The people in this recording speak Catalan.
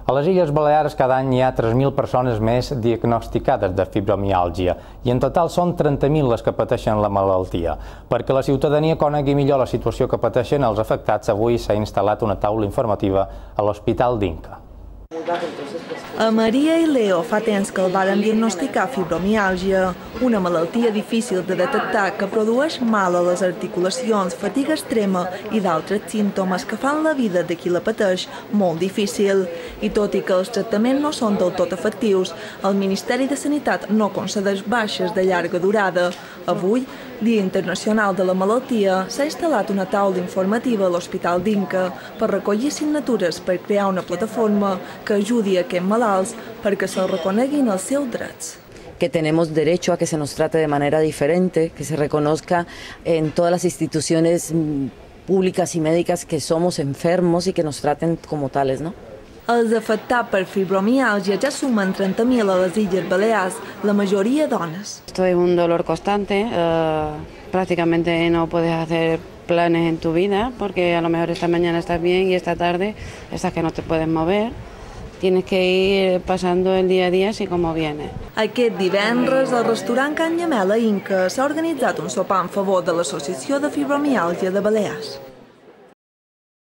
A les Illes Balears cada any hi ha 3.000 persones més diagnosticades de fibromiàlgia i en total són 30.000 les que pateixen la malaltia. Perquè la ciutadania conegui millor la situació que pateixen els afectats, avui s'ha instal·lat una taula informativa a l'Hospital d'Inca. A Maria i Leo fa temps que el varen diagnosticar fibromiàlgia, una malaltia difícil de detectar que produeix mal a les articulacions, fatiga extrema i d'altres símptomes que fan la vida de qui la pateix molt difícil. I tot i que els tractaments no són del tot efectius, el Ministeri de Sanitat no concedeix baixes de llarga durada. Avui, Dia Internacional de la Malaltia, s'ha instal·lat una taula informativa a l'Hospital d'Inca per recollir signatures per crear una plataforma que ajudi a aquests malalts perquè se'ls reconeguin els seus drets. Que tenemos derecho a que se nos trate de manera diferente, que se reconozca en todas las instituciones públicas y médicas que somos enfermos y que nos traten como tales, ¿no? Els afectats per fibromiàlgia ja sumen 30.000 a les Illes Balears, la majoria dones. Esto es un dolor constante, prácticamente no puedes hacer planes en tu vida porque a lo mejor esta mañana estás bien y esta tarde estás que no te puedes mover. Tienes que ir pasando el día a día así como viene. Aquest divendres, al restaurant Can Llamel a Inca s'ha organitzat un sopar en favor de l'Associació de Fibromiàlgia de Balears.